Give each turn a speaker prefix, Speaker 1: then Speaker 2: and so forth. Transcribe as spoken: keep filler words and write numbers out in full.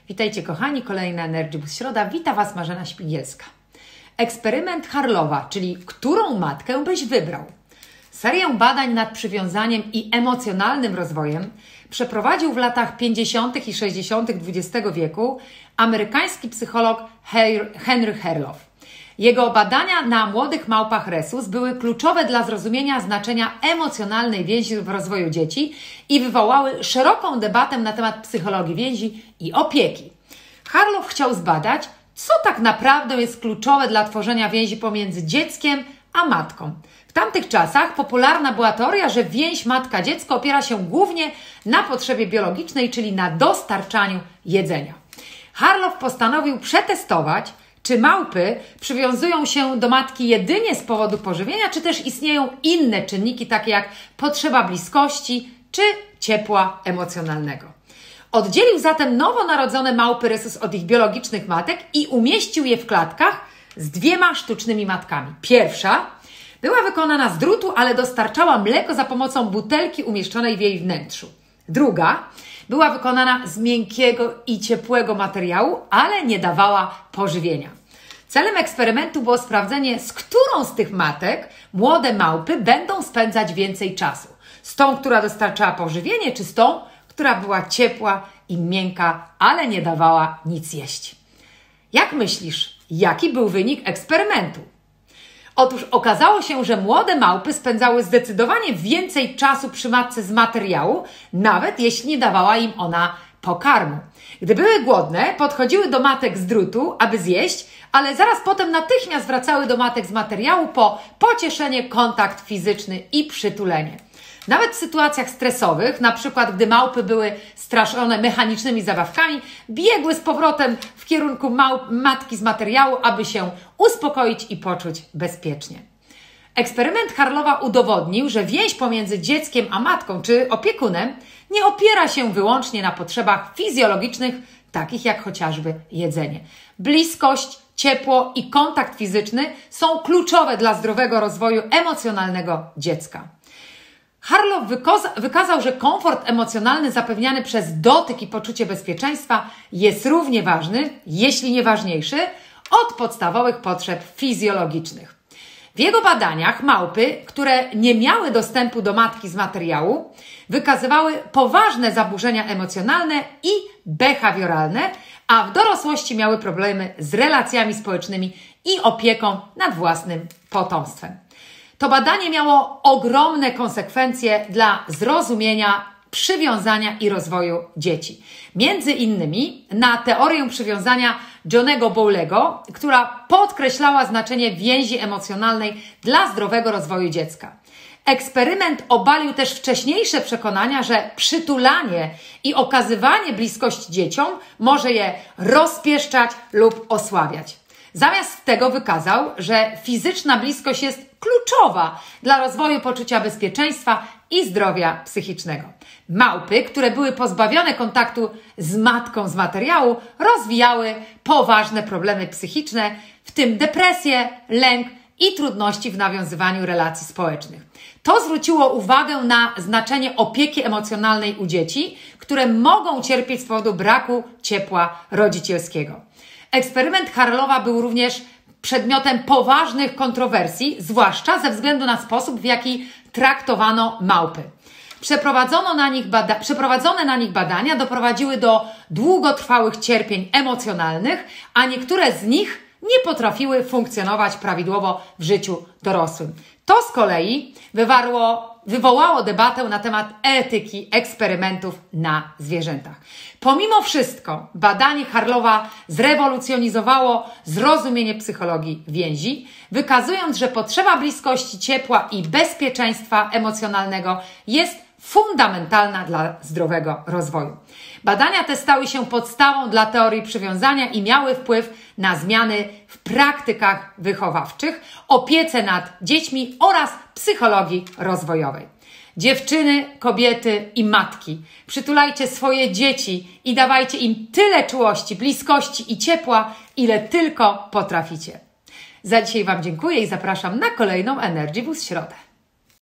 Speaker 1: Witajcie kochani, kolejna Energy Boost Środa. Wita Was Marzena Śpigielska. Eksperyment Harlowa, czyli którą matkę byś wybrał? Serię badań nad przywiązaniem i emocjonalnym rozwojem przeprowadził w latach pięćdziesiątych i sześćdziesiątych dwudziestego wieku amerykański psycholog Henry Harlow. Jego badania na młodych małpach rhesus były kluczowe dla zrozumienia znaczenia emocjonalnej więzi w rozwoju dzieci i wywołały szeroką debatę na temat psychologii więzi i opieki. Harlow chciał zbadać, co tak naprawdę jest kluczowe dla tworzenia więzi pomiędzy dzieckiem a matką. W tamtych czasach popularna była teoria, że więź matka-dziecko opiera się głównie na potrzebie biologicznej, czyli na dostarczaniu jedzenia. Harlow postanowił przetestować, czy małpy przywiązują się do matki jedynie z powodu pożywienia, czy też istnieją inne czynniki, takie jak potrzeba bliskości czy ciepła emocjonalnego. Oddzielił zatem nowonarodzone małpy rhesus od ich biologicznych matek i umieścił je w klatkach z dwiema sztucznymi matkami. Pierwsza była wykonana z drutu, ale dostarczała mleko za pomocą butelki umieszczonej w jej wnętrzu. Druga była wykonana z miękkiego i ciepłego materiału, ale nie dawała pożywienia. Celem eksperymentu było sprawdzenie, z którą z tych matek młode małpy będą spędzać więcej czasu. Z tą, która dostarczała pożywienie, czy z tą, która była ciepła i miękka, ale nie dawała nic jeść. Jak myślisz, jaki był wynik eksperymentu? Otóż okazało się, że młode małpy spędzały zdecydowanie więcej czasu przy matce z materiału, nawet jeśli nie dawała im ona pokarmu. Gdy były głodne, podchodziły do matek z drutu, aby zjeść, ale zaraz potem natychmiast wracały do matek z materiału po pocieszenie, kontakt fizyczny i przytulenie. Nawet w sytuacjach stresowych, na przykład gdy małpy były straszone mechanicznymi zabawkami, biegły z powrotem w kierunku małp, matki z materiału, aby się uspokoić i poczuć bezpiecznie. Eksperyment Harlowa udowodnił, że więź pomiędzy dzieckiem a matką czy opiekunem nie opiera się wyłącznie na potrzebach fizjologicznych, takich jak chociażby jedzenie. Bliskość, ciepło i kontakt fizyczny są kluczowe dla zdrowego rozwoju emocjonalnego dziecka. Harlow wykazał, że komfort emocjonalny zapewniany przez dotyk i poczucie bezpieczeństwa jest równie ważny, jeśli nie ważniejszy, od podstawowych potrzeb fizjologicznych. W jego badaniach małpy, które nie miały dostępu do matki z materiału, wykazywały poważne zaburzenia emocjonalne i behawioralne, a w dorosłości miały problemy z relacjami społecznymi i opieką nad własnym potomstwem. To badanie miało ogromne konsekwencje dla zrozumienia, przywiązania i rozwoju dzieci. Między innymi na teorię przywiązania Johnego Bowlego, która podkreślała znaczenie więzi emocjonalnej dla zdrowego rozwoju dziecka. Eksperyment obalił też wcześniejsze przekonania, że przytulanie i okazywanie bliskości dzieciom może je rozpieszczać lub osłabiać. Zamiast tego wykazał, że fizyczna bliskość jest kluczowa dla rozwoju poczucia bezpieczeństwa i zdrowia psychicznego. Małpy, które były pozbawione kontaktu z matką z materiału, rozwijały poważne problemy psychiczne, w tym depresję, lęk i trudności w nawiązywaniu relacji społecznych. To zwróciło uwagę na znaczenie opieki emocjonalnej u dzieci, które mogą cierpieć z powodu braku ciepła rodzicielskiego. Eksperyment Harlowa był również przedmiotem poważnych kontrowersji, zwłaszcza ze względu na sposób, w jaki traktowano małpy. Przeprowadzono na nich bada- przeprowadzone na nich badania doprowadziły do długotrwałych cierpień emocjonalnych, a niektóre z nich nie potrafiły funkcjonować prawidłowo w życiu dorosłym. To z kolei wywarło, wywołało debatę na temat etyki eksperymentów na zwierzętach. Pomimo wszystko badanie Harlowa zrewolucjonizowało zrozumienie psychologii więzi, wykazując, że potrzeba bliskości, ciepła i bezpieczeństwa emocjonalnego jest fundamentalna dla zdrowego rozwoju. Badania te stały się podstawą dla teorii przywiązania i miały wpływ na zmiany w praktykach wychowawczych, opiece nad dziećmi oraz psychologii rozwojowej. Dziewczyny, kobiety i matki, przytulajcie swoje dzieci i dawajcie im tyle czułości, bliskości i ciepła, ile tylko potraficie. Za dzisiaj Wam dziękuję i zapraszam na kolejną Energy Boost Środę.